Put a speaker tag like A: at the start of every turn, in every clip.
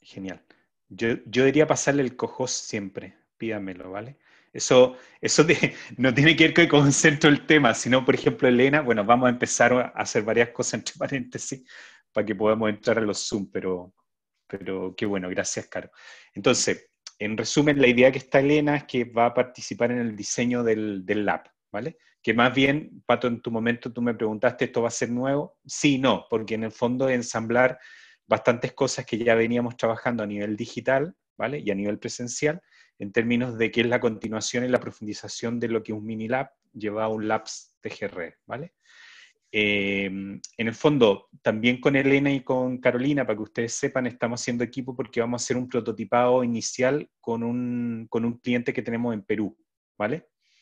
A: Genial. Yo diría pasarle el cohost siempre, pídamelo, ¿vale? Eso no tiene que ver con el centro del tema, sino, por ejemplo, Elena, bueno, vamos a empezar a hacer varias cosas entre paréntesis para que podamos entrar a los Zoom, pero qué bueno, gracias, Caro. Entonces, en resumen, la idea que está Elena es que va a participar en el diseño del lab, ¿vale? Que más bien, Pato, en tu momento tú me preguntaste, ¿esto va a ser nuevo? Sí, no, porque en el fondo es ensamblar bastantes cosas que ya veníamos trabajando a nivel digital, ¿vale? Y a nivel presencial, en términos de qué es la continuación y la profundización de lo que un mini lab lleva a un labs TGR, ¿vale? En el fondo, también con Elena y con Carolina, para que ustedes sepan, estamos haciendo equipo porque vamos a hacer un prototipado inicial con un cliente que tenemos en Perú, ¿vale?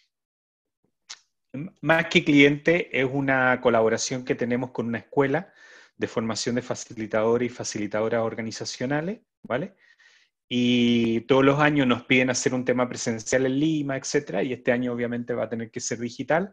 A: Más que cliente, es una colaboración que tenemos con una escuela de formación de facilitadores y facilitadoras organizacionales, ¿vale? Y todos los años nos piden hacer un tema presencial en Lima, etcétera, y este año obviamente va a tener que ser digital.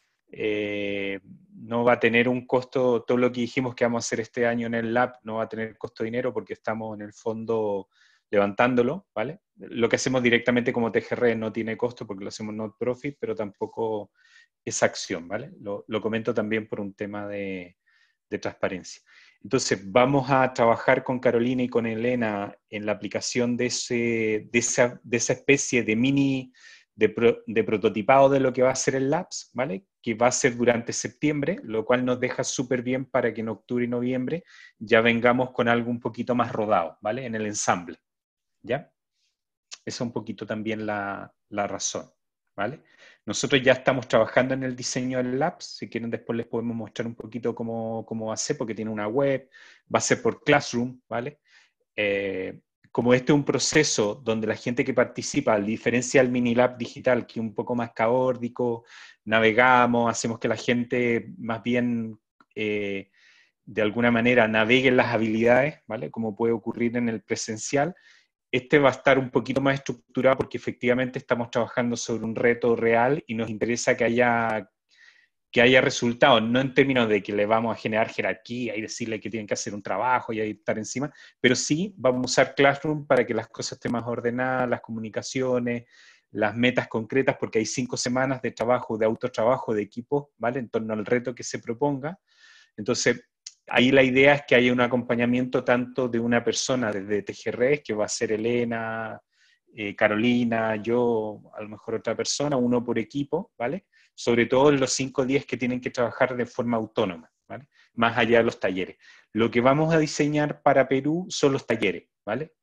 A: No va a tener un costo, todo lo que dijimos que vamos a hacer este año en el lab no va a tener costo de dinero porque estamos en el fondo levantándolo, ¿vale? Lo que hacemos directamente como TGR no tiene costo porque lo hacemos not profit, pero tampoco es acción, ¿vale? Lo comento también por un tema de transparencia. Entonces, vamos a trabajar con Carolina y con Elena en la aplicación de esa especie de mini, de prototipado de lo que va a ser el Labs, ¿vale? Que va a ser durante septiembre, lo cual nos deja súper bien para que en octubre y noviembre ya vengamos con algo un poquito más rodado, ¿vale? En el ensamble, ¿ya? Esa es un poquito también la razón, ¿vale? Nosotros ya estamos trabajando en el diseño del Labs, si quieren después les podemos mostrar un poquito cómo va a ser, porque tiene una web, va a ser por Classroom, ¿vale? Como este es un proceso donde la gente que participa, a diferencia del mini lab digital, que es un poco más caótico, navegamos, hacemos que la gente más bien de alguna manera navegue en las habilidades, ¿vale? Como puede ocurrir en el presencial. Este va a estar un poquito más estructurado porque efectivamente estamos trabajando sobre un reto real y nos interesa que haya resultados, no en términos de que le vamos a generar jerarquía y decirle que tienen que hacer un trabajo y ahí estar encima, pero sí vamos a usar Classroom para que las cosas estén más ordenadas, las comunicaciones, las metas concretas, porque hay 5 semanas de trabajo, de autotrabajo, de equipo, ¿vale? En torno al reto que se proponga. Entonces, ahí la idea es que haya un acompañamiento tanto de una persona desde TGR, que va a ser Elena, Carolina, yo, a lo mejor otra persona, uno por equipo, ¿vale? Sobre todo en los 5 días que tienen que trabajar de forma autónoma, ¿vale? Más allá de los talleres. Lo que vamos a diseñar para Perú son los talleres, ¿vale?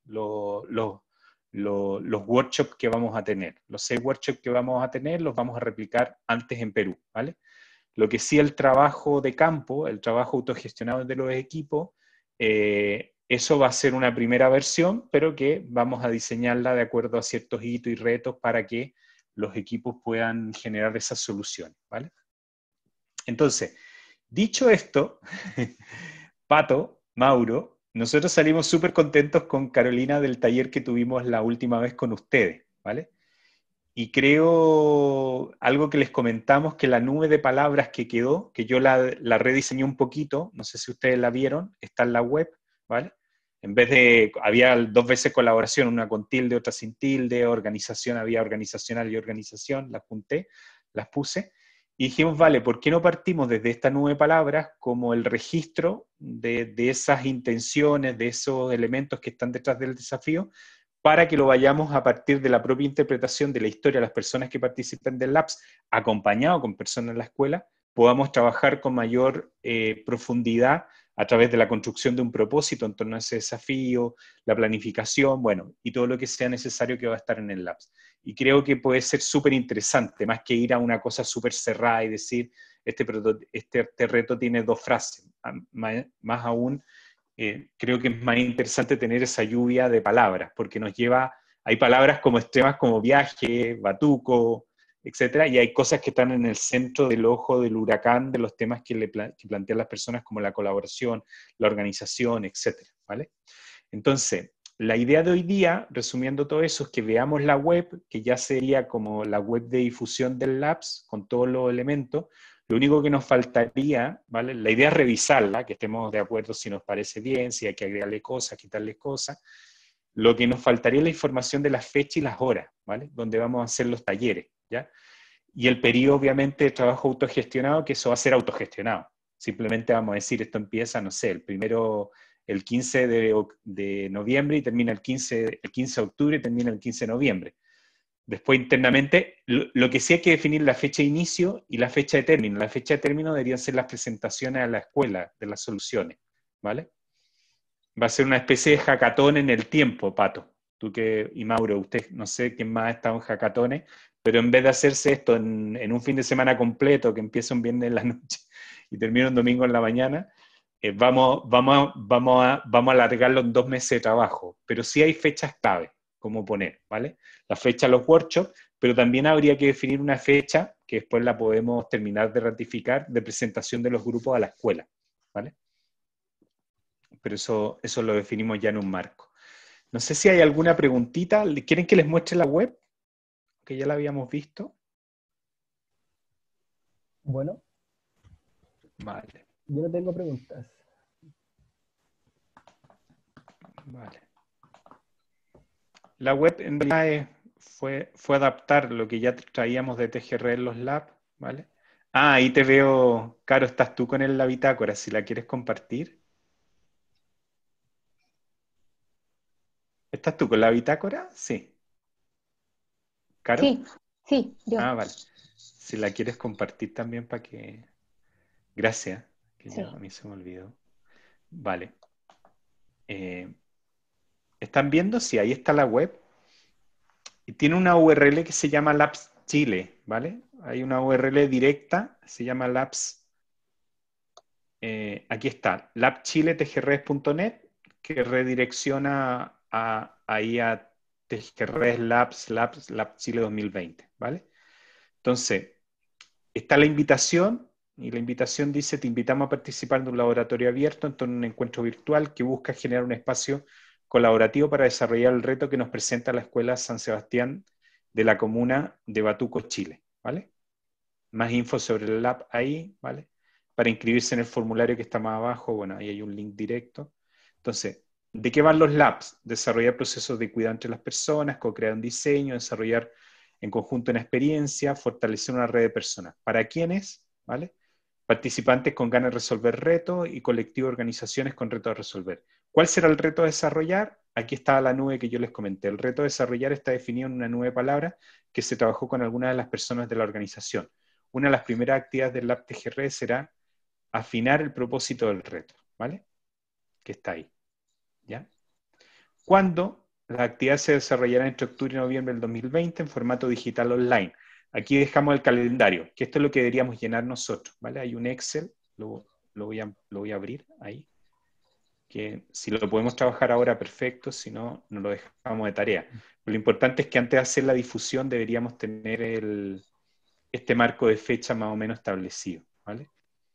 A: Los workshops que vamos a tener. Los 6 workshops que vamos a tener los vamos a replicar antes en Perú, ¿vale? Lo que sí el trabajo de campo, el trabajo autogestionado de los equipos, eso va a ser una primera versión, pero que vamos a diseñarla de acuerdo a ciertos hitos y retos para que los equipos puedan generar esas soluciones, ¿vale? Entonces, dicho esto, Pato, Mauro, nosotros salimos súper contentos con Carolina del taller que tuvimos la última vez con ustedes, ¿vale? Y creo algo que les comentamos, que la nube de palabras que quedó, que yo la rediseñé un poquito, no sé si ustedes la vieron, está en la web, ¿vale? En vez de, había 2 veces colaboración, una con tilde, otra sin tilde, organización, había organizacional y organización, las junté, las puse, y dijimos, vale, ¿por qué no partimos desde esta nube de palabras como el registro de esas intenciones, de esos elementos que están detrás del desafío, para que lo vayamos a partir de la propia interpretación de la historia de las personas que participen del LAPS, acompañado con personas en la escuela, podamos trabajar con mayor profundidad a través de la construcción de un propósito en torno a ese desafío, la planificación, bueno, y todo lo que sea necesario que va a estar en el LAPS. Y creo que puede ser súper interesante, más que ir a una cosa súper cerrada y decir, este reto tiene 2 frases, más aún creo que es más interesante tener esa lluvia de palabras, porque nos lleva, hay palabras como extremas como viaje, batuco, etcétera, y hay cosas que están en el centro del ojo del huracán de los temas que plantean las personas como la colaboración, la organización, etcétera, ¿vale? Entonces, la idea de hoy día, resumiendo todo eso, es que veamos la web, que ya sería como la web de difusión del Labs, con todos los elementos. Lo único que nos faltaría, ¿vale? La idea es revisarla, que estemos de acuerdo si nos parece bien, si hay que agregarle cosas, quitarle cosas. Lo que nos faltaría es la información de las fechas y las horas, ¿vale? Donde vamos a hacer los talleres, ¿ya? Y el periodo, obviamente, de trabajo autogestionado, que eso va a ser autogestionado. Simplemente vamos a decir, esto empieza, no sé, el 15 de noviembre y termina el 15 de octubre y termina el 15 de noviembre. Después, internamente, lo que sí hay que definir la fecha de inicio y la fecha de término. La fecha de término deberían ser las presentaciones a la escuela de las soluciones, ¿vale? Va a ser una especie de hackathon en el tiempo, Pato. Y Mauro, usted, no sé quién más ha estado en hackatones, pero en vez de hacerse esto en un fin de semana completo, que empieza un viernes en la noche y termina un domingo en la mañana, vamos a alargarlo en 2 meses de trabajo. Pero sí hay fechas clave, como poner, ¿vale? La fecha de los workshops, pero también habría que definir una fecha, que después la podemos terminar de ratificar, de presentación de los grupos a la escuela, ¿vale? Pero eso lo definimos ya en un marco. No sé si hay alguna preguntita. ¿Quieren que les muestre la web? Que ya la habíamos visto.
B: Bueno,
A: Vale,
B: yo no tengo preguntas.
A: vale. La web en realidad fue adaptar lo que ya traíamos de TGR en los labs, ¿vale? Ah, ahí te veo, Caro, estás tú con la bitácora, si la quieres compartir. ¿Estás tú con la bitácora? Sí. ¿Caro?
C: Sí, sí, yo.
A: Ah, vale. Si la quieres compartir también para que... Gracias, que
C: Sí.
A: yo a mí se me olvidó. Vale. Eh, ¿Están viendo? Sí, ahí está la web. Y tiene una URL que se llama Labs Chile, ¿vale? Hay una URL directa, se llama Labs, aquí está, labchiletgres.net, que redirecciona ahí a TGRes Lab Chile 2020, ¿vale? Entonces, está la invitación, y la invitación dice, te invitamos a participar de un laboratorio abierto en torno a un encuentro virtual que busca generar un espacio colaborativo para desarrollar el reto que nos presenta la Escuela San Sebastián de la comuna de Batuco, Chile, ¿vale? Más info sobre el lab ahí, ¿vale? Para inscribirse en el formulario que está más abajo, bueno, ahí hay un link directo. Entonces, ¿de qué van los labs? Desarrollar procesos de cuidado entre las personas, co-crear un diseño, desarrollar en conjunto una experiencia, fortalecer una red de personas. ¿Para quiénes? ¿Vale? Participantes con ganas de resolver retos y colectivo de organizaciones con retos a resolver. ¿Cuál será el reto a desarrollar? Aquí está la nube que yo les comenté. El reto a desarrollar está definido en una nube de palabras que se trabajó con algunas de las personas de la organización. Una de las primeras actividades del Lab TGR será afinar el propósito del reto, ¿vale? Que está ahí, ¿ya? ¿Cuándo? Las actividades se desarrollarán entre octubre y noviembre del 2020 en formato digital online. Aquí dejamos el calendario, que esto es lo que deberíamos llenar nosotros, ¿vale? Hay un Excel, lo voy a abrir ahí, que si lo podemos trabajar ahora, perfecto, si no, nos lo dejamos de tarea. Lo importante es que antes de hacer la difusión deberíamos tener este marco de fecha más o menos establecido, ¿vale?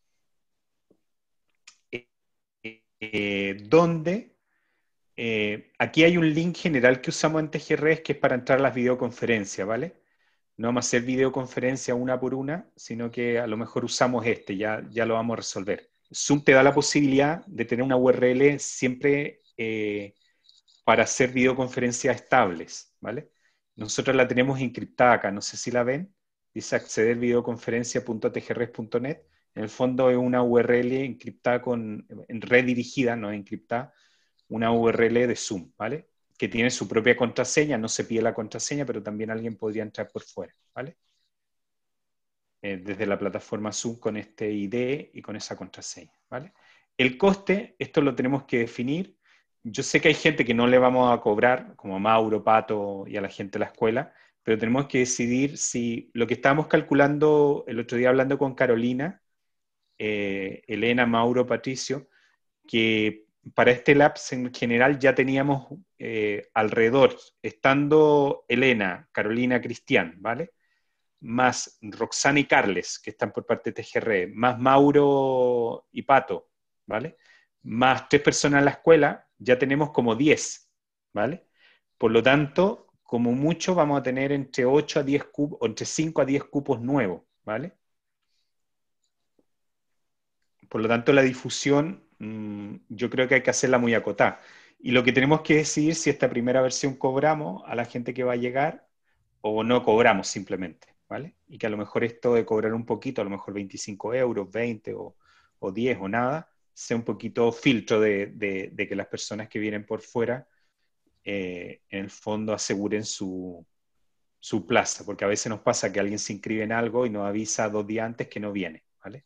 A: Donde aquí hay un link general que usamos en TGRES que es para entrar a las videoconferencias, ¿vale? No vamos a hacer videoconferencia una por una, sino que a lo mejor usamos ya lo vamos a resolver. Zoom te da la posibilidad de tener una URL siempre para hacer videoconferencias estables, ¿vale? Nosotros la tenemos encriptada acá, no sé si la ven, dice acceder videoconferencia.tgres.net. En el fondo es una URL encriptada redirigida, no encriptada, una URL de Zoom, ¿vale? Que tiene su propia contraseña, no se pide la contraseña, pero también alguien podría entrar por fuera, ¿vale? Desde la plataforma Zoom con este ID y con esa contraseña, ¿vale? El coste, esto lo tenemos que definir. Yo sé que hay gente que no le vamos a cobrar, como Mauro, Pato y a la gente de la escuela, pero tenemos que decidir si lo que estábamos calculando el otro día hablando con Carolina, Elena, Mauro, Patricio, que para este labs en general ya teníamos alrededor, estando Elena, Carolina, Cristian, ¿vale? Más Roxana y Carles, que están por parte de TGR, más Mauro y Pato, ¿vale? Más 3 personas en la escuela, ya tenemos como 10, ¿vale? Por lo tanto, como mucho vamos a tener entre 8 a 10 cupos, o entre 5 a 10 cupos nuevos, ¿vale? Por lo tanto, la difusión yo creo que hay que hacerla muy acotada. Y lo que tenemos que decidir si esta primera versión cobramos a la gente que va a llegar o no cobramos simplemente, ¿vale? Y que a lo mejor esto de cobrar un poquito, a lo mejor 25 euros, 20 o 10 o nada, sea un poquito filtro de que las personas que vienen por fuera, en el fondo, aseguren su plaza, porque a veces nos pasa que alguien se inscribe en algo y nos avisa 2 días antes que no viene, ¿vale?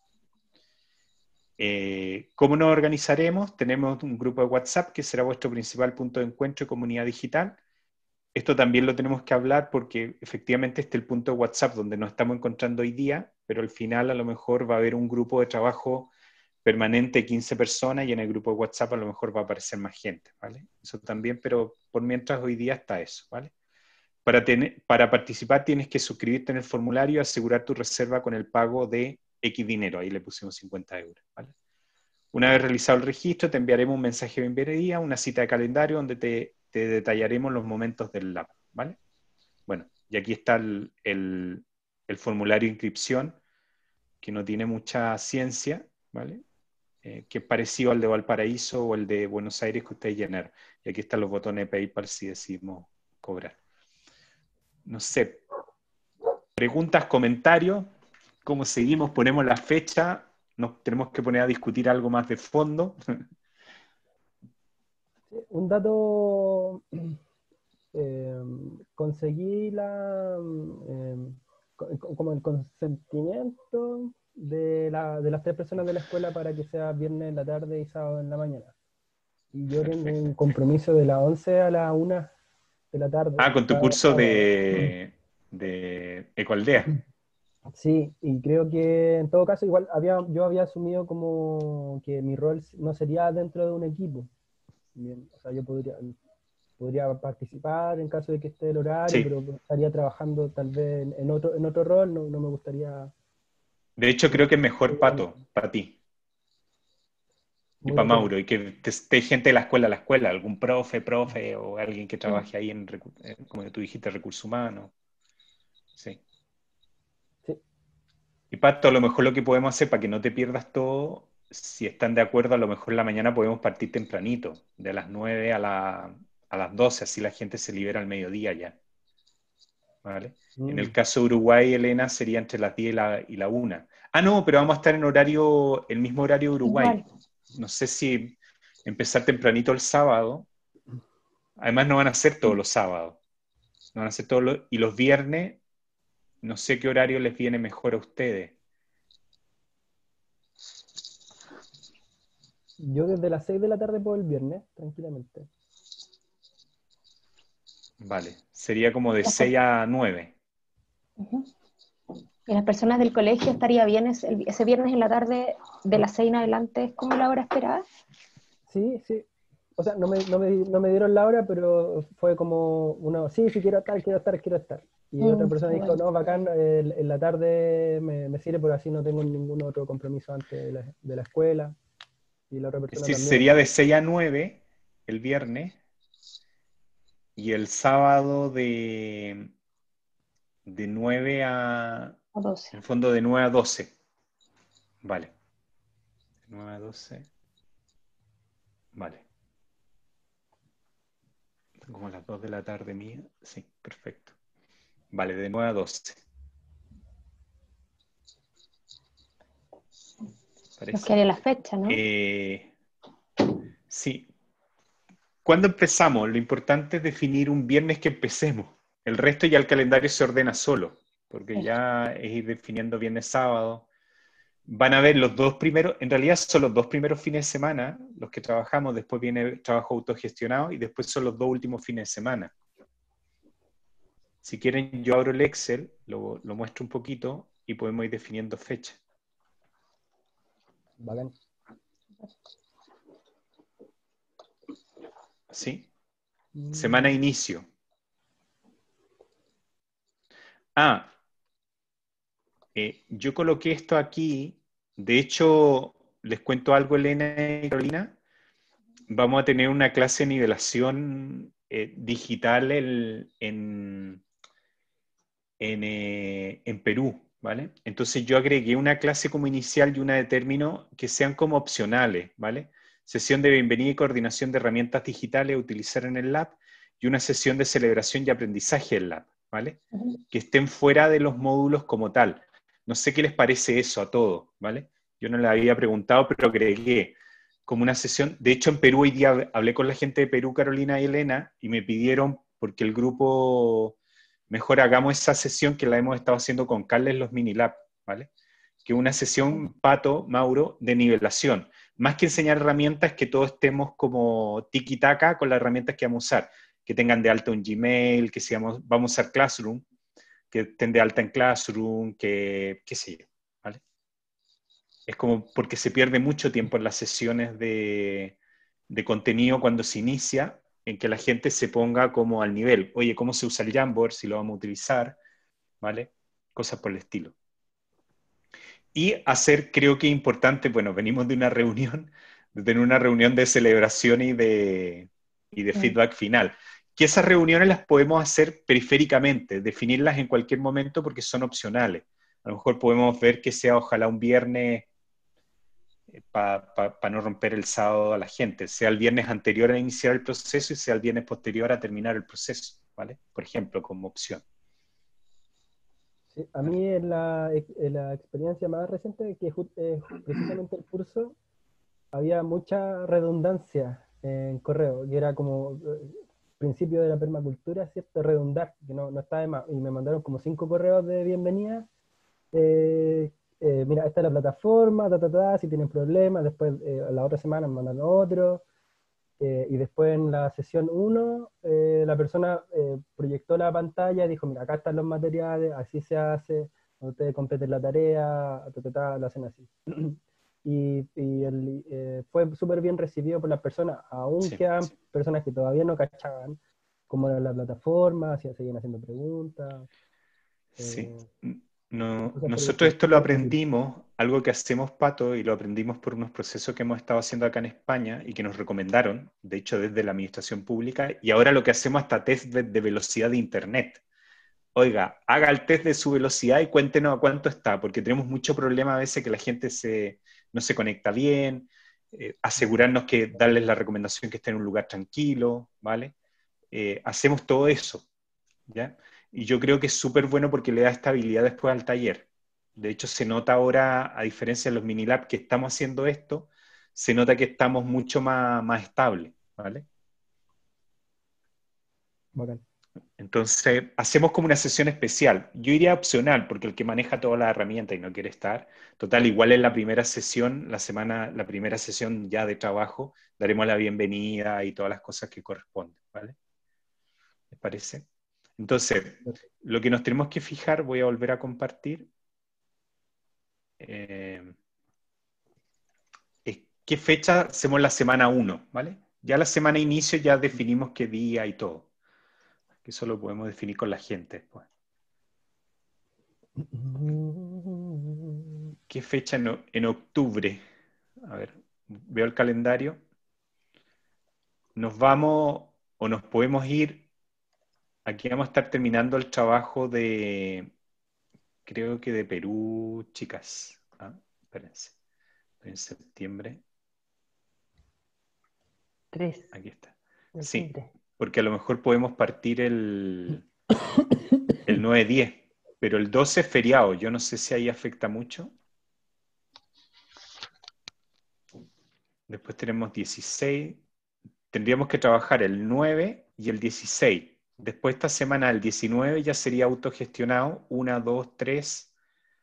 A: ¿Cómo nos organizaremos? Tenemos un grupo de WhatsApp que será vuestro principal punto de encuentro y comunidad digital. Esto también lo tenemos que hablar porque efectivamente este es el punto de WhatsApp donde nos estamos encontrando hoy día, pero al final a lo mejor va a haber un grupo de trabajo permanente de 15 personas y en el grupo de WhatsApp a lo mejor va a aparecer más gente, ¿vale? Eso también, pero por mientras hoy día está eso, ¿vale? Para participar tienes que suscribirte en el formulario y asegurar tu reserva con el pago de X dinero. Ahí le pusimos 50 euros, ¿vale? Una vez realizado el registro, te enviaremos un mensaje de bienvenida, una cita de calendario donde te detallaremos los momentos del lab, ¿vale? Bueno, y aquí está el formulario de inscripción, que no tiene mucha ciencia, ¿vale? Que es parecido al de Valparaíso o el de Buenos Aires que ustedes llenaron. Y aquí están los botones de PayPal si decidimos cobrar. No sé, preguntas, comentarios, ¿cómo seguimos? Ponemos la fecha, nos tenemos que poner a discutir algo más de fondo.
B: Un dato, conseguí como el consentimiento de las tres personas de la escuela para que sea viernes en la tarde y sábado en la mañana. Y yo tengo un
A: Perfecto.
B: compromiso de las 11 a la 1 de la tarde,
A: Ah, con tu
B: cada
A: curso
B: sábado.
A: de Ecoaldea.
B: Sí, y creo que en todo caso igual yo había asumido como que mi rol no sería dentro de un equipo. Bien, o sea, yo podría participar en caso de que esté el horario,
A: Sí.
B: pero estaría trabajando tal vez en otro rol, no me gustaría.
A: De hecho,
B: No,
A: creo que es mejor Pato, para ti y
B: muy de
A: para
B: acuerdo.
A: Mauro, y que esté gente de la escuela, algún profe, o alguien que trabaje ahí como tú dijiste, recursos humanos. Sí.
B: Sí,
A: Y Pato, a lo mejor lo que podemos hacer para que no te pierdas todo, si están de acuerdo, a lo mejor en la mañana podemos partir tempranito, de las 9 a las 12, así la gente se libera al mediodía ya. ¿Vale? En el
B: mm,
A: caso de Uruguay, Elena, sería entre las 10 y la 1. Ah, no, pero vamos a estar en el mismo horario de Uruguay.
C: Igual.
A: No sé si empezar tempranito el sábado. Además, no van a ser todos los sábados. No van a ser y los viernes, no sé qué horario les viene mejor a ustedes.
B: yo desde las 6 de la tarde puedo el viernes, tranquilamente.
A: Vale, sería como de
C: Las
A: 6 a 9.
C: Ujú. Y las personas del colegio estaría bien ese viernes en la tarde de las 6 en adelante, ¿es como la hora esperada?
B: Sí, sí. O sea, no me dieron la hora, pero fue como sí, sí, quiero estar, quiero estar, quiero estar. Y otra persona
C: Qué
B: dijo,
C: bueno.
B: no, bacán, en la tarde me sirve, porque así no tengo ningún otro compromiso antes de la escuela. Y la otra
A: Es
B: persona
A: decir,
B: también.
A: sería de 6 a 9 el viernes y el sábado de 9 a,
C: O 12.
A: en el fondo de 9 a 12. Vale. De 9 a 12. Vale. Son como las 2 de la tarde mía. Sí, perfecto. Vale, de 9 a 12.
C: Nos
A: ¿Parece?
C: quedaría la fecha, ¿no?
A: Sí. ¿Cuándo empezamos? Lo importante es definir un viernes que empecemos. El resto ya el calendario se ordena solo, porque
C: Perfecto.
A: ya es ir definiendo viernes, sábado. Van a ver los dos primeros, en realidad son los dos primeros fines de semana los que trabajamos, después viene el trabajo autogestionado y después son los dos últimos fines de semana. Si quieren, yo abro el Excel, lo muestro un poquito y podemos ir definiendo fecha.
B: Bacán.
A: ¿Sí? Semana
B: Mm,
A: inicio. Ah, yo coloqué esto aquí. De hecho, les cuento algo, Elena y Carolina. Vamos a tener una clase de nivelación digital en Perú, ¿vale? Entonces yo agregué una clase como inicial y una de término que sean como opcionales, ¿vale? sesión de bienvenida y coordinación de herramientas digitales a utilizar en el lab, y una sesión de celebración y aprendizaje del lab, ¿vale? Que estén fuera de los módulos como tal. No sé qué les parece eso a todos, ¿vale? Yo no le había preguntado, pero agregué como una sesión. De hecho, en Perú hoy día hablé con la gente de Perú, Carolina y Elena, y me pidieron, porque el grupo, mejor hagamos esa sesión que la hemos estado haciendo con Carles los mini lab, ¿vale? Que una sesión, Pato, Mauro, de nivelación. Más que enseñar herramientas, que todos estemos como tiki-taka con las herramientas que vamos a usar. Que tengan de alta un Gmail, que seamos, vamos a usar Classroom, que estén de alta en Classroom, que qué sé yo, ¿vale? Es como porque se pierde mucho tiempo en las sesiones de contenido cuando se inicia, en que la gente se ponga como al nivel. Oye, ¿cómo se usa el Jamboard? Si lo vamos a utilizar, ¿vale? Cosas por el estilo. Y hacer, creo que es importante, bueno, venimos de una reunión, de tener una reunión de celebración y de feedback final. Que esas reuniones las podemos hacer periféricamente, definirlas en cualquier momento porque son opcionales. A lo mejor podemos ver que sea ojalá un viernes para no romper el sábado a la gente, sea el viernes anterior a iniciar el proceso y sea el viernes posterior a terminar el proceso, ¿vale? Por ejemplo, como opción.
B: Sí, a
A: ¿Vale?
B: mí en la experiencia más reciente, que precisamente el curso, había mucha redundancia en correo, que era como principio de la permacultura, ¿cierto? Redundar, que no está de más. Y me mandaron como 5 correos de bienvenida. Mira, esta es la plataforma, si tienen problemas. Después, la otra semana me mandan otro. Y después en la sesión 1, la persona proyectó la pantalla y dijo, mira, acá están los materiales, así se hace, cuando ustedes completen la tarea, lo hacen así. Fue súper bien recibido por las personas, aún
A: Sí,
B: quedan
A: sí.
B: personas que todavía no cachaban cómo era la plataforma, si seguían haciendo preguntas.
A: Sí.
B: eh,
A: Nosotros esto lo
B: Súper útil.
A: aprendimos, algo que hacemos, Pato, y lo aprendimos por unos procesos que hemos estado haciendo acá en España y que nos recomendaron, de hecho desde la administración pública, y ahora lo que hacemos hasta test de velocidad de Internet. Oiga, haga el test de su velocidad y cuéntenos a cuánto está, porque tenemos mucho problema a veces que la gente no se conecta bien, asegurarnos que darles la recomendación que esté en un lugar tranquilo, ¿vale? Hacemos todo eso, ¿ya? Y yo creo que es súper bueno porque le da estabilidad después al taller. De hecho, se nota ahora, a diferencia de los mini labs que estamos haciendo esto, se nota que estamos mucho más estables, ¿vale?
B: Bacán.
A: Entonces, hacemos como una sesión especial. Yo iría opcional, porque el que maneja todas las herramientas y no quiere estar, total, igual en la primera sesión, la primera sesión ya de trabajo, daremos la bienvenida y todas las cosas que corresponden, ¿vale? ¿Les parece? Entonces, lo que nos tenemos que fijar, voy a volver a compartir, eh, es qué fecha hacemos la semana 1, ¿vale? Ya la semana inicio ya definimos qué día y todo. Que eso lo podemos definir con la gente después. ¿Qué fecha en octubre? A ver, veo el calendario. Nos vamos o nos podemos ir. Aquí vamos a estar terminando el trabajo creo que de Perú, chicas. Ah, espérense. En septiembre.
D: 3,
A: Aquí está.
D: el
A: Sí,
D: 3.
A: porque a lo mejor podemos partir el 9-10, pero el 12 es feriado. Yo no sé si ahí afecta mucho. Después tenemos 16. Tendríamos que trabajar el 9 y el 16. Después esta semana, el 19, ya sería autogestionado. 1, 2, 3,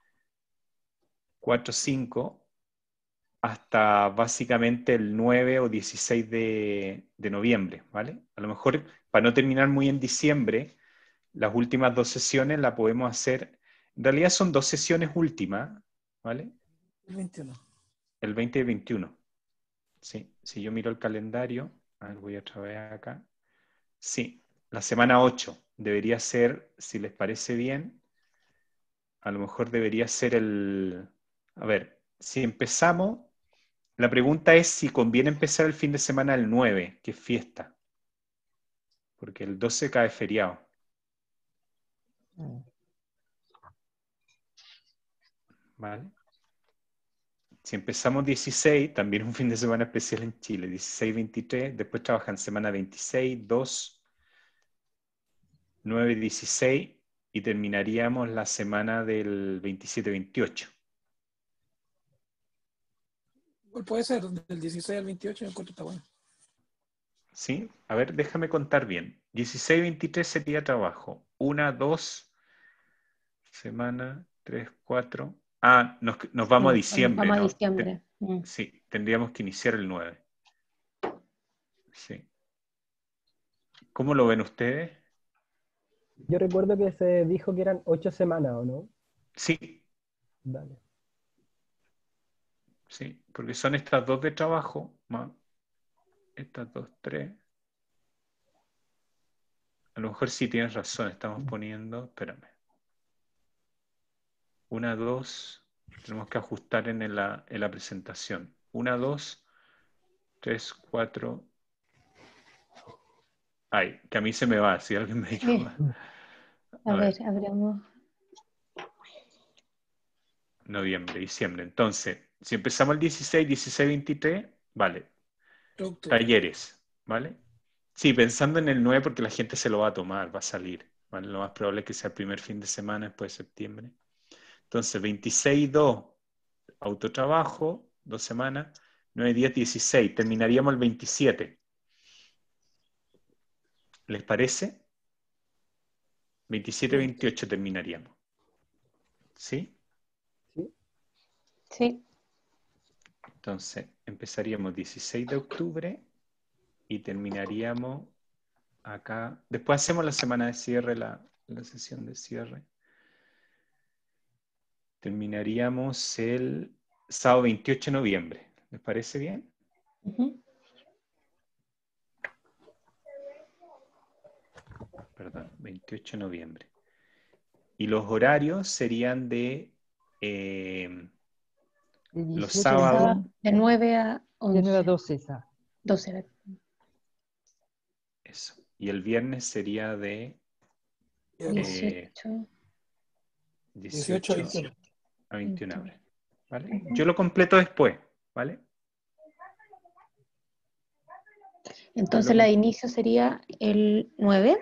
A: 4, 5, hasta básicamente el 9 o 16 de noviembre, ¿vale? A lo mejor, para no terminar muy en diciembre, las últimas 2 sesiones las podemos hacer. En realidad son 2 sesiones últimas, ¿vale?
E: El 21.
A: El 20 y el 21. Sí, si yo miro el calendario, a ver, voy otra vez acá. Sí, la semana 8 debería ser, si les parece bien, a lo mejor debería ser A ver, si empezamos, la pregunta es si conviene empezar el fin de semana el 9, que es fiesta, porque el 12 cae feriado. ¿Vale? Si empezamos 16, también un fin de semana especial en Chile, 16, 23, después trabajan semana 26, 2, 9, 16 y terminaríamos la semana del 27, 28.
D: Igual puede ser, del 16 al 28 yo encuentro que está bueno.
A: ¿Sí? A ver, déjame contar bien. 16, 23 sería trabajo. 1, 2, semana, 3, 4. Ah, nos vamos a
C: Sí,
A: diciembre,
C: vamos a
A: ¿no?
C: diciembre.
A: Sí, tendríamos que iniciar el 9. Sí. ¿Cómo lo ven ustedes?
B: Yo recuerdo que se dijo que eran 8 semanas, ¿o no?
A: Sí,
B: Dale.
A: sí, porque son estas dos de trabajo, más estas dos, tres. A lo mejor sí tienes razón, estamos poniendo, espérame. 1, 2, tenemos que ajustar en la presentación. 1, 2, 3, 4. Ay, que a mí se me va, si alguien me ayuda.
C: A ver, abramos.
A: Noviembre, diciembre. Entonces, si empezamos el 16, 16, 23, vale.
D: Octubre.
A: Talleres, ¿vale? Sí, pensando en el 9 porque la gente se lo va a tomar, va a salir, ¿vale? Lo más probable es que sea el primer fin de semana después de septiembre. Entonces, 26, 2, autotrabajo, 2 semanas, 9, 10, 16. Terminaríamos el 27. ¿Les parece? 27, 28 terminaríamos. ¿Sí?
B: ¿Sí?
C: Sí.
A: Entonces, empezaríamos 16 de octubre y terminaríamos acá. Después hacemos la semana de cierre, la sesión de cierre. Terminaríamos el sábado 28 de noviembre. ¿Les parece bien?
C: Ujú.
A: Perdón, 28 de noviembre. Y los horarios serían de
E: De
A: los
E: 18
A: sábados.
C: De 9 a
E: de 9 a
C: 11.
E: 12 esa.
C: 12.
A: Eso. Y el viernes sería de
C: 18.
D: 18 a
A: 18
D: 21.
A: a 21 horas. ¿Vale?
C: Ujú.
A: Yo lo completo después, ¿vale?
C: Entonces la de inicio sería el 9.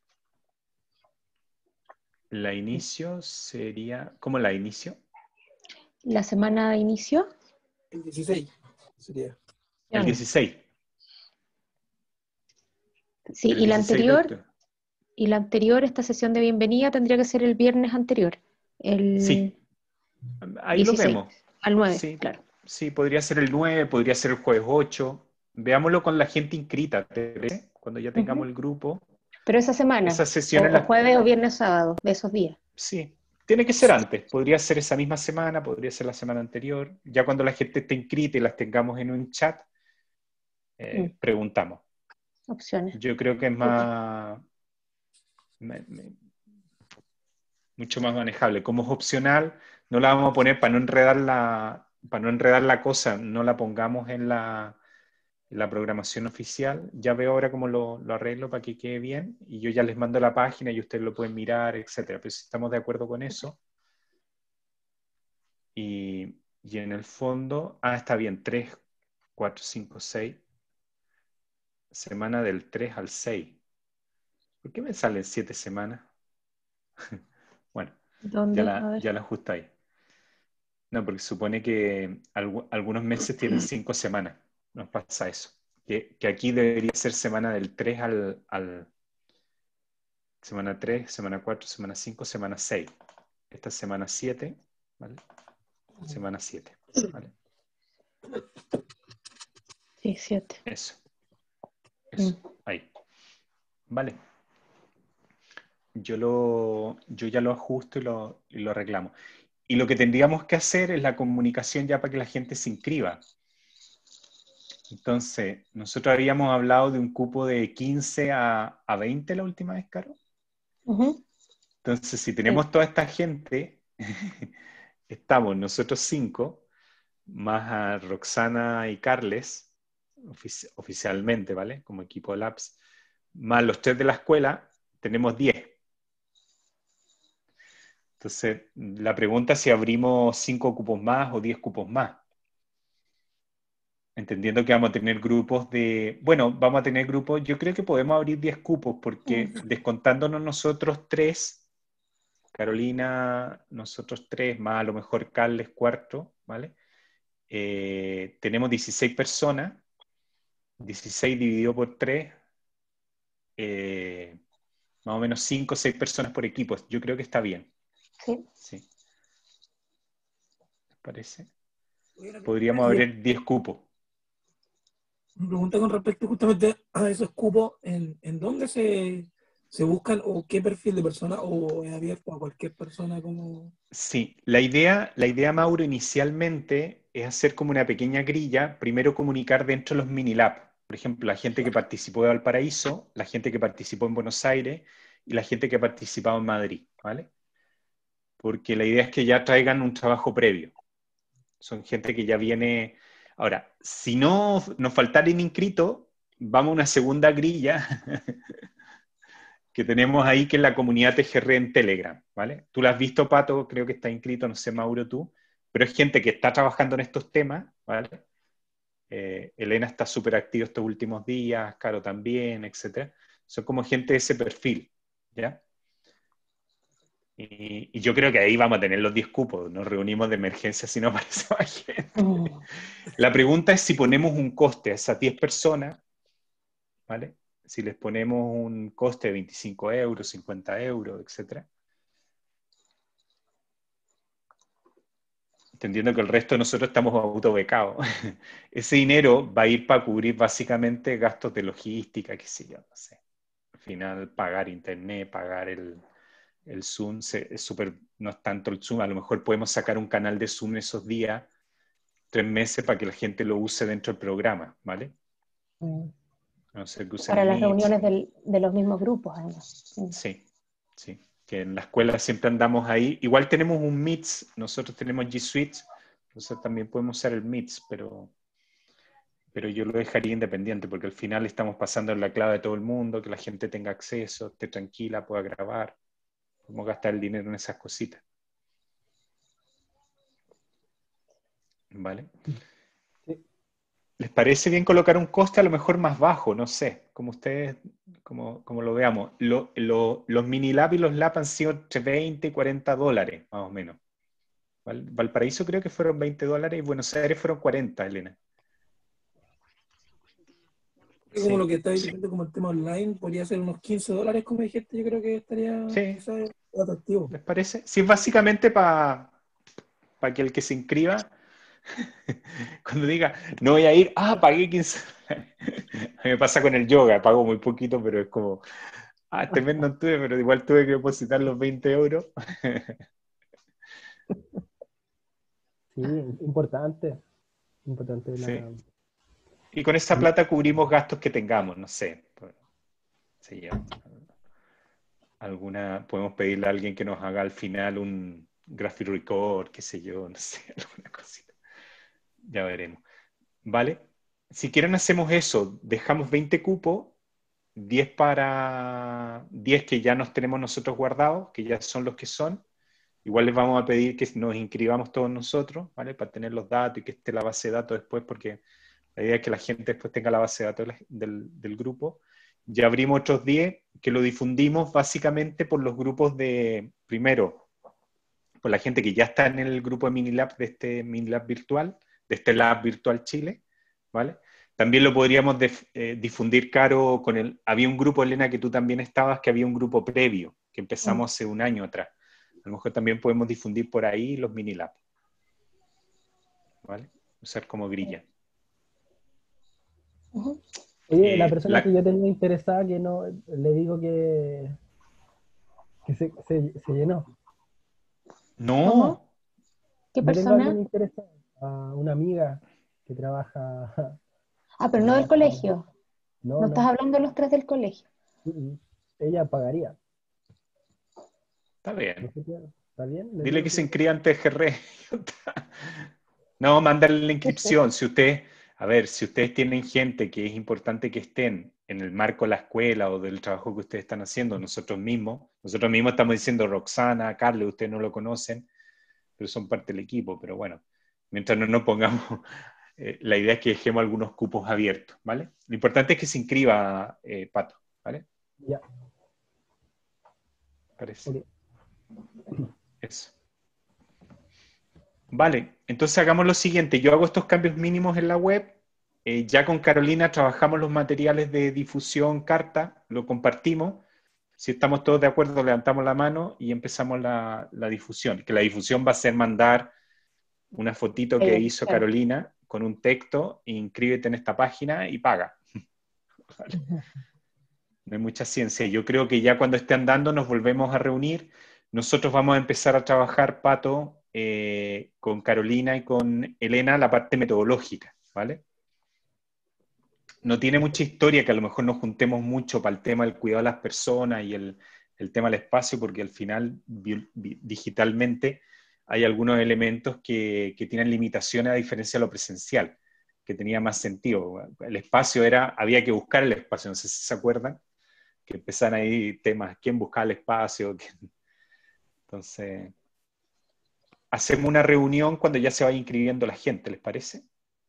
A: La inicio sería... ¿Cómo la inicio?
C: La semana de inicio.
D: El 16 sería.
A: El 16.
C: Sí,
A: El
C: y la
A: 16 de
C: anterior,
A: octubre.
C: esta sesión de bienvenida tendría que ser el viernes anterior, el
A: Sí. Ahí lo
C: 16,
A: vemos.
C: al 9,
A: Sí,
C: claro.
A: sí, podría ser el 9, podría ser el jueves 8. Veámoslo con la gente inscrita, ¿te parece? Cuando ya tengamos
C: Ujú.
A: el grupo.
C: Pero esa semana,
A: Esas sesiones
C: o
A: las...
C: jueves o viernes sábado, de esos días.
A: Sí, tiene que ser antes. Podría ser esa misma semana, podría ser la semana anterior. Ya cuando la gente esté inscrita y las tengamos en un chat, preguntamos.
C: Opciones.
A: Yo creo que es más... mucho más manejable. Como es opcional, no la vamos a poner para no enredar la cosa, no la pongamos en la programación oficial. Ya veo ahora cómo lo arreglo para que quede bien y yo ya les mando la página y ustedes lo pueden mirar, etcétera. Pero si estamos de acuerdo con eso. Y en el fondo, está bien, 3, 4, 5, 6. Semana del 3 al 6. ¿Por qué me salen 7 semanas? Bueno,
C: ¿Dónde? A ver.
A: ya la ajustáis. No, porque supone que algunos meses tienen 5 semanas. Nos pasa eso. Que aquí debería ser semana del 3 al semana 3, semana 4, semana 5, semana 6. Esta es semana 7, ¿vale? Semana 7, ¿vale?
C: Sí, 7.
A: Eso, ahí. Vale. Yo ya lo ajusto y lo arreglamos. Y lo que tendríamos que hacer es la comunicación ya para que la gente se inscriba. Entonces, nosotros habíamos hablado de un cupo de 15 a 20 la última vez, Caro. Entonces, si tenemos toda esta gente, estamos nosotros 5, más a Roxana y Carles, oficialmente, ¿vale? Como equipo de Labs, más los 3 de la escuela, tenemos 10. Entonces, la pregunta es si abrimos 5 cupos más o 10 cupos más. Entendiendo que vamos a tener grupos bueno, vamos a tener grupos, yo creo que podemos abrir 10 cupos, porque descontándonos nosotros tres, Carolina, nosotros tres, más a lo mejor Carles cuarto, ¿vale? Tenemos 16 personas, 16 dividido por 3, más o menos 5 o 6 personas por equipo. Yo creo que está bien.
C: Sí.
A: Sí. ¿Les parece?
D: Oye,
A: Podríamos abrir 10 cupos.
D: me pregunta con respecto justamente a esos cupos, ¿en dónde se buscan o qué perfil de persona o es abierto a cualquier persona como...
A: Sí, la idea, Mauro, inicialmente es hacer como una pequeña grilla, primero comunicar dentro de los mini labs. Por ejemplo, la gente que participó de Valparaíso, la gente que participó en Buenos Aires y la gente que ha participado en Madrid, ¿vale? Porque la idea es que ya traigan un trabajo previo. Son gente que ya viene... Ahora, si no nos faltaran inscritos, vamos a una segunda grilla que tenemos ahí, que es la comunidad TGR en Telegram, ¿vale? Tú la has visto, Pato, creo que está inscrito, no sé, Mauro, tú, pero es gente que está trabajando en estos temas, ¿vale? Elena está súper activa estos últimos días, Caro también, etc. Son como gente de ese perfil, ¿ya? Y yo creo que ahí vamos a tener los 10 cupos, nos reunimos de emergencia si no aparece más gente. La pregunta es si ponemos un coste a esas 10 personas, ¿vale? Si les ponemos un coste de 25 euros, 50 euros, etc. Entendiendo que el resto de nosotros estamos autobecados. Ese dinero va a ir para cubrir básicamente gastos de logística, qué sé yo, no sé. Al final, pagar internet, pagar el Zoom, es súper, no es tanto el Zoom, a lo mejor podemos sacar un canal de Zoom esos días, 3 meses, para que la gente lo use dentro del programa, ¿vale? A no ser que usen
C: Para las
A: Meet.
C: reuniones de los mismos grupos, además.
A: Sí, sí. Que en la escuela siempre andamos ahí. Igual tenemos un Meet, nosotros tenemos G Suite, entonces también podemos usar el Meet, pero yo lo dejaría independiente, porque al final estamos pasando en la clave de todo el mundo, que la gente tenga acceso, esté tranquila, pueda grabar. Podemos gastar el dinero en esas cositas. ¿Vale?
B: Sí.
A: ¿Les parece bien colocar un coste a lo mejor más bajo? No sé, como ustedes, como lo veamos. Los mini lab y los lab han sido entre 20 y 40 dólares, más o menos. Valparaíso creo que fueron 20 dólares y Buenos Aires fueron 40, Elena.
D: Como
A: Sí.
D: lo que estáis diciendo, como el tema online, podría ser unos 15 dólares, como dijiste, yo creo que estaría
A: Sí,
D: quizás atractivo.
A: ¿les parece? Sí, es básicamente para que el que se inscriba, cuando diga, no voy a ir, pagué 15 dólares. A mí me pasa con el yoga, pago muy poquito, pero es como, este mes no tuve, pero igual tuve que depositar los 20 euros.
B: Sí, importante. Importante
A: Sí.
B: la...
A: Y con esa plata cubrimos gastos que tengamos, no sé. Sí, ya. Podemos pedirle a alguien que nos haga al final un graphic record, qué sé yo, no sé, alguna cosita. Ya veremos. ¿Vale? Si quieren hacemos eso, dejamos 20 cupos, 10 que ya nos tenemos nosotros guardados, que ya son los que son. Igual les vamos a pedir que nos inscribamos todos nosotros, ¿vale? Para tener los datos y que esté la base de datos después, porque la idea es que la gente después tenga la base de datos del grupo. Ya abrimos otros 10 que lo difundimos básicamente por los grupos primero, por la gente que ya está en el grupo de Minilab, de este Minilab virtual, de este Lab Virtual Chile, ¿vale? También lo podríamos difundir, Caro, había un grupo, Elena, que tú también estabas, que había un grupo previo, que empezamos hace un año atrás. A lo mejor también podemos difundir por ahí los Minilab, ¿vale? Usar como grilla.
B: Oye, la persona que yo tenía interesada, que no, le digo que se llenó.
A: No.
C: ¿Cómo? ¿Qué
B: Yo tengo a
C: persona?
B: alguien interesado, a una amiga que trabaja.
C: Pero no del colegio.
B: No,
C: No estás
B: no.
C: hablando de los tres del colegio.
B: Ella pagaría.
A: Está
B: No
A: bien.
B: sé ¿Está bien? Le
A: Dile
B: digo
A: que se inscriba en TGR. No, mándale la inscripción. Si ustedes tienen gente que es importante que estén en el marco de la escuela o del trabajo que ustedes están haciendo, nosotros mismos estamos diciendo Roxana, Carlos, ustedes no lo conocen, pero son parte del equipo. Pero bueno, mientras no nos pongamos la idea es que dejemos algunos cupos abiertos, ¿vale? Lo importante es que se inscriba, Pato, ¿vale?
B: Ya.
A: Parece.
B: Ok.
A: Eso. Vale, entonces hagamos lo siguiente. Yo hago estos cambios mínimos en la web. Ya con Carolina trabajamos los materiales de difusión, carta, lo compartimos. Si estamos todos de acuerdo, levantamos la mano y empezamos la difusión. Que la difusión va a ser mandar una fotito que hizo
C: Claro.
A: Carolina con un texto, inscríbete en esta página y paga. Vale. No hay mucha ciencia. Yo creo que ya cuando esté andando nos volvemos a reunir. Nosotros vamos a empezar a trabajar, Pato, con Carolina y con Elena, la parte metodológica, ¿vale? No tiene mucha historia que a lo mejor nos juntemos mucho para el tema del cuidado de las personas y el tema del espacio, porque al final, digitalmente, hay algunos elementos que tienen limitaciones a diferencia de lo presencial, que tenía más sentido. El espacio había que buscar el espacio, no sé si se acuerdan, que empezaron ahí temas, ¿quién buscaba el espacio? Entonces, hacemos una reunión cuando ya se vaya inscribiendo la gente, ¿les parece?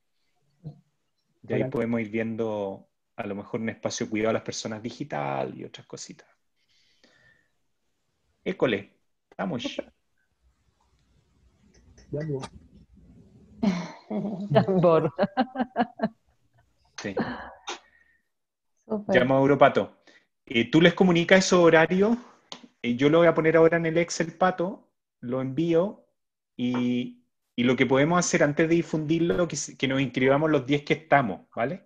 A: De ahí podemos ir viendo a lo mejor un espacio cuidado a las personas digital y otras cositas. École, vamos.
B: Ya, pues.
E: Tambor.
A: Sí.
C: Súper.
A: Ya, Mauro Pato. Tú les comunicas esos horarios. Yo lo voy a poner ahora en el Excel, Pato. Lo envío. Y lo que podemos hacer antes de difundirlo, que nos inscribamos los 10 que estamos, ¿vale?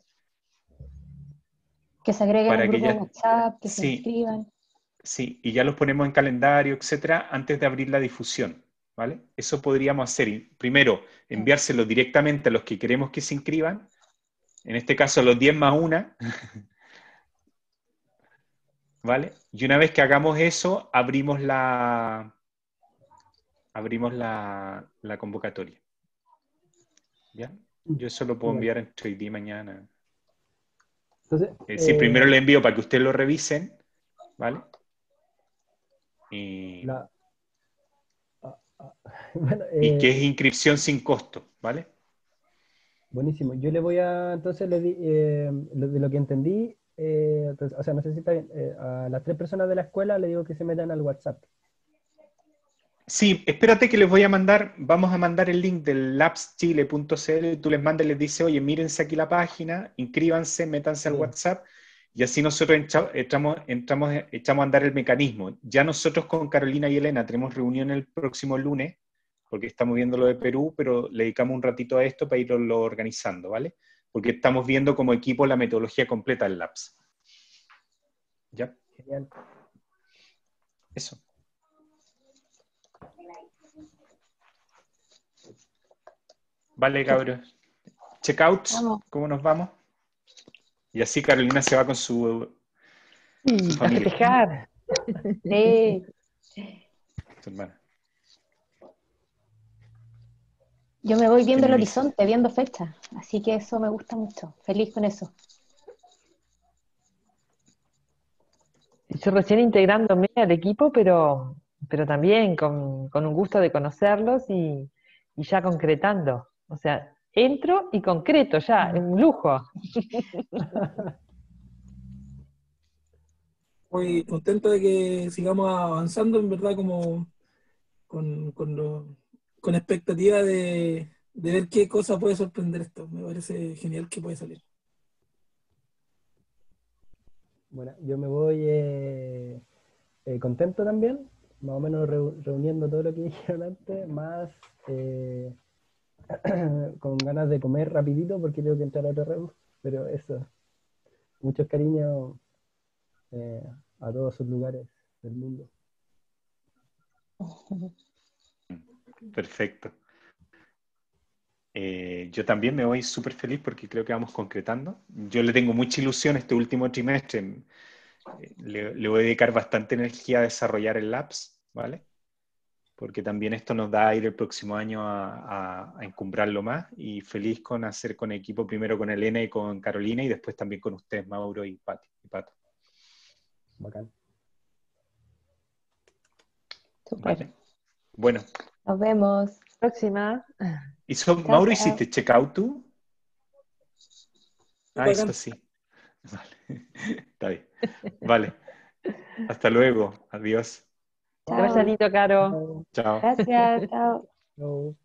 C: Que se agreguen
A: Para
C: al
A: que
C: grupo de
A: ya...
C: WhatsApp, que se
A: Sí,
C: inscriban.
A: sí, y ya los ponemos en calendario, etcétera, antes de abrir la difusión, ¿vale? Eso podríamos hacer. Primero, enviárselo directamente a los que queremos que se inscriban, en este caso los 10 más una, ¿vale? Y una vez que hagamos eso, abrimos la convocatoria. ¿Ya? Yo eso lo puedo enviar entre hoy día y mañana.
B: Entonces,
A: Sí, primero le envío para que ustedes lo revisen, ¿vale? Y
B: bueno,
A: que es inscripción sin costo, ¿vale?
B: buenísimo. Yo le voy a, entonces, de lo que entendí, entonces, o sea, no sé si está bien, a las 3 personas de la escuela le digo que se metan al WhatsApp.
A: Sí, espérate que les voy a mandar, vamos a mandar el link del labschile.cl, tú les mandas y les dices, oye, mírense aquí la página, inscríbanse, métanse al
B: Sí.
A: WhatsApp, y así nosotros echamos a andar el mecanismo. Ya nosotros con Carolina y Elena tenemos reunión el próximo lunes, porque estamos viendo lo de Perú, pero le dedicamos un ratito a esto para irlo organizando, ¿vale? Porque estamos viendo como equipo la metodología completa del Labs. ¿Ya?
B: Genial.
A: Eso. Vale, cabros. Checkouts,
C: Vamos.
A: ¿cómo nos vamos? Y así Carolina se va con su
E: A
A: familia,
E: festejar.
C: Sí.
A: su hermana.
C: Yo me voy viendo el
A: ¿Quién me dice?
C: horizonte, viendo fechas. Así que eso me gusta mucho. Feliz con eso.
E: Yo recién integrándome al equipo, pero también con un gusto de conocerlos y ya concretando. O sea, entro y concreto ya, es un lujo.
D: Muy contento de que sigamos avanzando, en verdad, como con expectativa de ver qué cosa puede sorprender esto. Me parece genial que puede salir.
B: Bueno, yo me voy contento también, más o menos reuniendo todo lo que dijeron antes, más con ganas de comer rapidito porque tengo que entrar a otra reunión, pero eso, muchos cariños a todos sus lugares del mundo.
A: Perfecto. Yo también me voy súper feliz porque creo que vamos concretando. Yo le tengo mucha ilusión este último trimestre. Le voy a dedicar bastante energía a desarrollar el Labs, ¿vale? Porque también esto nos da a ir el próximo año a encumbrarlo más, y feliz con hacer con equipo, primero con Elena y con Carolina, y después también con ustedes, Mauro y Pato.
B: Bacán.
C: Súper.
A: ¿Vale? Bueno.
C: Nos vemos.
E: Próxima.
A: ¿Mauro,
C: Chao.
A: hiciste checkout tú? Ah, eso sí. Vale. Está bien. Vale. Hasta luego. Adiós.
E: Que vaya
C: Chao.
E: lindo, Caro.
A: Chao.
C: Gracias, chao.
B: No.